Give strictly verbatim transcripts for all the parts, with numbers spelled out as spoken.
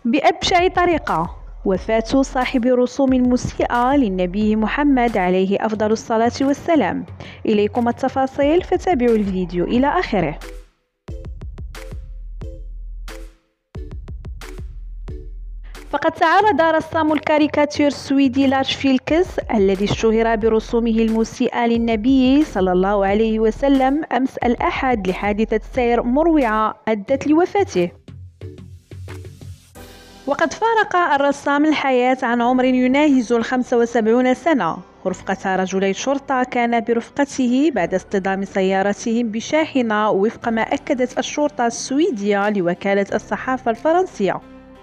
بأبشع طريقة، وفاة صاحب الرسوم المسيئة للنبي محمد عليه أفضل الصلاة والسلام. إليكم التفاصيل، فتابعوا الفيديو إلى آخره. فقد تعرض رسام الكاريكاتير السويدي لارس فيلكس الذي اشتهر برسومه المسيئة للنبي صلى الله عليه وسلم أمس الأحد لحادثة سير مروعة أدت لوفاته. وقد فارق الرسام الحياة عن عمر يناهز الخمسة وسبعين سنة رفقة رجلي شرطة كان برفقته بعد اصطدام سيارتهم بشاحنة، وفق ما أكدت الشرطة السويدية لوكالة الصحافة الفرنسية.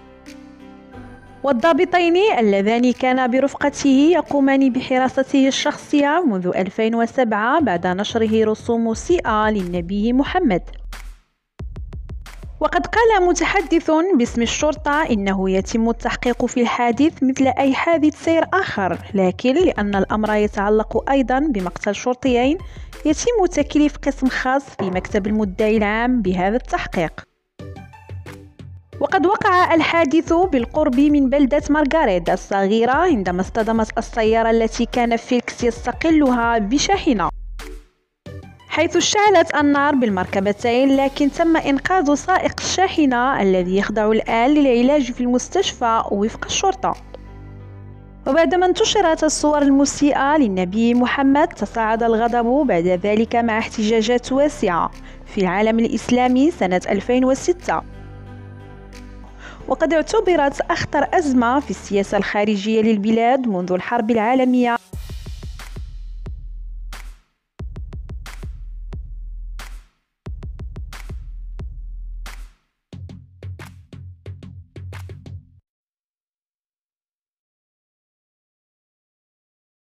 والضابطين اللذان كانا برفقته يقومان بحراسته الشخصية منذ ألفين وسبعة بعد نشره رسوم مسيئة للنبي محمد. وقد قال متحدث باسم الشرطة إنه يتم التحقيق في الحادث مثل أي حادث سير آخر، لكن لأن الأمر يتعلق أيضا بمقتل شرطيين يتم تكليف قسم خاص في مكتب المدعي العام بهذا التحقيق. وقد وقع الحادث بالقرب من بلدة مارغاريت الصغيرة عندما اصطدمت السيارة التي كان فيلكس يستقلها بشاحنة، حيث اشتعلت النار بالمركبتين، لكن تم إنقاذ سائق الشاحنة الذي يخضع الآن للعلاج في المستشفى وفق الشرطة. وبعدما انتشرت الصور المسيئة للنبي محمد تصاعد الغضب بعد ذلك مع احتجاجات واسعة في العالم الإسلامي سنة ألفين وستة. وقد اعتبرت أخطر أزمة في السياسة الخارجية للبلاد منذ الحرب العالمية